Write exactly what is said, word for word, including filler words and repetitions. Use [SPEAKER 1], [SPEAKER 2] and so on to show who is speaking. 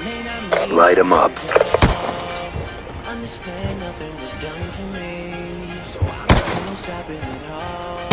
[SPEAKER 1] Light 'em up.
[SPEAKER 2] Understand nothing was done for me, so I got no stopping it all.